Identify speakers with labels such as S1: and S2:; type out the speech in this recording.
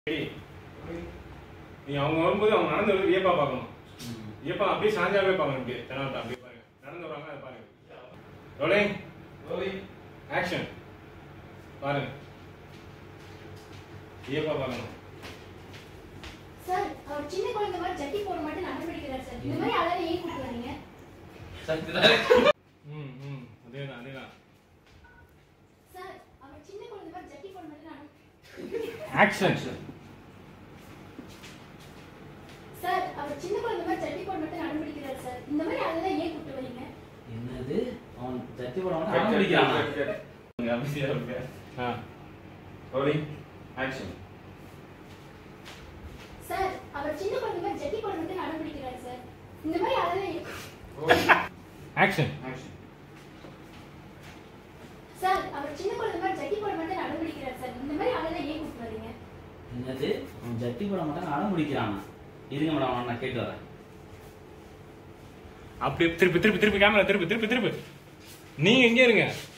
S1: நீ அவங்க வரும்போது அவங்க நடந்து வந்து வியப்பா பார்க்கணும். வியப்பா அப்படியே சாஞ்சாவே பார்க்கணும். இப்படி தெனாவட்டா அப்படியே பாருங்க. நடந்து வராங்க அதை பாருங்க. ரோலிங் ஆக்ஷன் பாருங்க. வியப்பா பார்க்கணும்.
S2: சார் அவர் சின்ன குழந்தை மாதிரி ஜட்டி போட மாட்டேன்னு அடம் பிடிக்கிறார் சார். இந்த மாதிரி அழகா ஏன் கூப்பிட்டு வரீங்க?
S1: அதேதான்.
S2: சார் அவர் சின்ன குழந்தை மாதிரி ஜட்டி போட மாட்டேன்னு அடம்
S1: ஆக்ஷன்
S2: சார் அவர் சின்ன குழந்தை மாதிரி ஜட்டி போட மாட்டேன்னு அடம் பிடிக்கிறார் சார். இந்த மாதிரி அழகா ஏன் கூப்பிட்டு வரீங்க?
S3: என்னது அவன் ஜட்டி போட மாட்டான் அடம் பிடிக்கிறான்.
S1: அமைதியா இருங்க. ரோலிங் ஆக்ஷன்
S2: சார் அவர் சின்ன குழந்தை மாதிரி ஜட்டி போட மாட்டேன்னு அடம் பிடிக்கிறார் சார். இந்த மாதிரி அழகா
S1: ஆக்ஷன்
S2: சார் அவர் சின்ன குழந்தை மாதிரி ஜட்டி போட மாட்டேன்னு அடம் பிடிக்கிறார் சார். இந்த மாதிரி அழகா ஏன் கூப்பிட்டு வரீங்க?
S3: என்னது அவன் ஜட்டி போட மாட்டான் அடம் பிடிக்கிறான். இருங்க மேடம் நான் கேட்டு வரேன்.
S1: அப்படியே திருப்பி கேமரா திருப்பி நீங்க எங்க இருங்க.